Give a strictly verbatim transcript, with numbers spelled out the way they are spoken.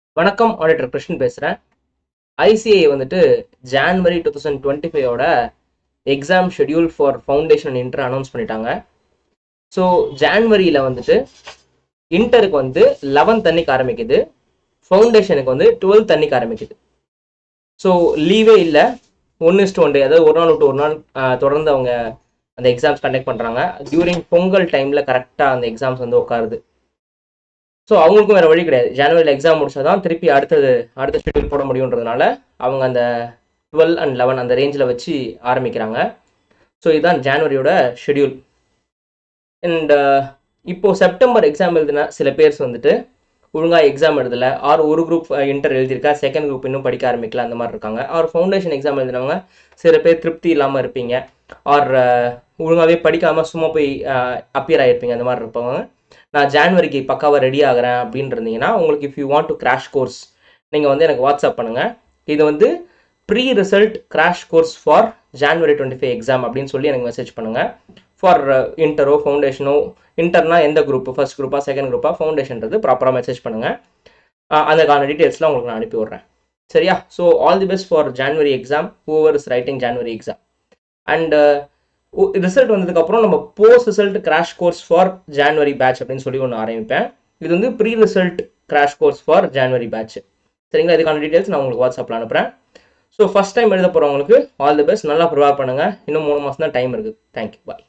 வணக்கம், ஆடிட்டர் கிருஷ்ணன் பேசுகிறேன். ஐசிஐ வந்துட்டு ஜான்வரி டூ தௌசண்ட் டுவெண்ட்டி ஃபைவோட exam schedule for foundation inter announce பண்ணிட்டாங்க. ஸோ ஜான்வரியில் வந்துட்டு இன்டருக்கு வந்து லெவன்த் அன்னைக்கு ஆரம்பிக்குது, ஃபவுண்டேஷனுக்கு வந்து டுவெல்த் அன்னைக்கு ஆரம்பிக்குது. ஸோ லீவே இல்லை, ஒன் இஸ்ட் ஒன் டே, அதாவது ஒரு நாள் விட்டு ஒரு நாள் தொடர்ந்து அவங்க அந்த எக்ஸாம்ஸ் கண்டக்ட் பண்ணுறாங்க. டியூரிங் பொங்கல் டைமில் கரெக்டாக அந்த எக்ஸாம்ஸ் வந்து உட்காருது. ஸோ அவங்களுக்கும் வேறு வழி கிடையாது. ஜனவரியில் எக்ஸாம் முடிச்சா தான் திருப்பி அடுத்தது அடுத்த ஷெட்யூல் போட முடியுன்றதுனால அவங்க அந்த டுவெல் அண்ட் லெவன் அந்த ரேஞ்சில் வச்சு ஆரம்பிக்கிறாங்க. ஸோ இதுதான் ஜான்வரியோட ஷெட்யூல். அண்ட் இப்போது செப்டம்பர் எக்ஸாம் எழுதின சில பேர்ஸ் வந்துட்டு ஒழுங்காக எக்ஸாம் எழுதலை, ஆர் ஒரு குரூப் இன்டர் எழுதியிருக்கா, செகண்ட் குரூப் இன்னும் படிக்க ஆரம்பிக்கல, அந்த மாதிரி இருக்காங்க. ஆர் ஃபவுண்டேஷன் எக்ஸாம் எழுதினவங்க சில பேர் திருப்தி இல்லாமல் இருப்பீங்க, ஆர் ஒழுங்காகவே படிக்காமல் சும்மா போய் அப்பியர் ஆகிருப்பீங்க. அந்த மாதிரி இருப்பவங்க நான் ஜான்வரிக்கு பக்காவாக ரெடி ஆகிறேன் அப்படின்னு இருந்தீங்கன்னா உங்களுக்கு if you want to crash course நீங்கள் வந்து எனக்கு வாட்ஸ்அப் பண்ணுங்கள். இது வந்து pre result crash course for January twenty five exam அப்படின்னு சொல்லி எனக்கு மெசேஜ் பண்ணுங்கள். ஃபார் இன்டரோ ஃபவுண்டேஷனோ, இன்டர்னா எந்த குரூப், ஃபர்ஸ்ட் குரூப்பா செகண்ட் குரூப்பா, ஃபவுண்டேஷன்றது ப்ராப்பராக மெசேஜ் பண்ணுங்கள். அதுக்கான டீட்டெயில்ஸ்லாம் உங்களுக்கு நான் அனுப்பி விட்றேன். சரியா? So all the best for January exam, whoever is writing January exam. And result வந்ததுக்கப்புறம் நம்ம post result crash course for January batch அப்படின்னு சொல்லி ஒன்று ஆரம்பிப்பேன். இது வந்து pre result crash course for January batch. சரிங்களா? இதுக்கான டீட்டெயில்ஸ் நான் உங்களுக்கு வாட்ஸ்அப்பில் அனுப்புகிறேன். ஸோ ஃபஸ்ட் டைம் எழுத போகிறவங்களுக்கு ஆல் தி பெஸ்ட், நல்லா ப்ரிப்பேர் பண்ணுங்கள். இன்னும் மூணு மாதம் தான் டைம் இருக்குது. தேங்க்யூ, பாய்.